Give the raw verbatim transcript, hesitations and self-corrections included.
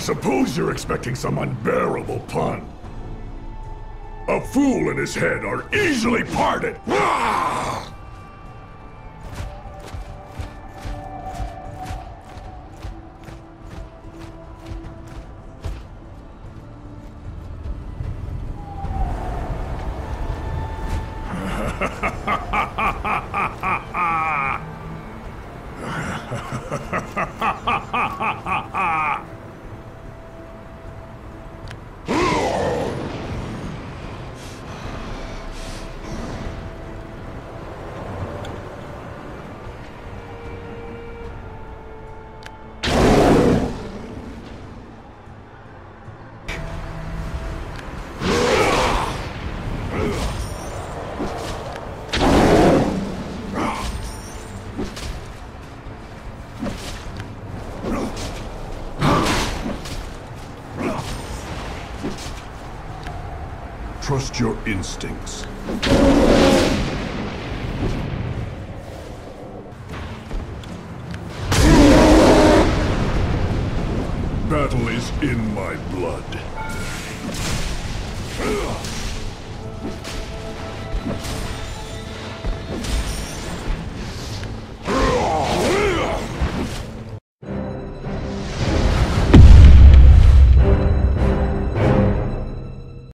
suppose you're expecting some unbearable pun. A fool and his head are easily parted! Trust your instincts. Battle is in my blood.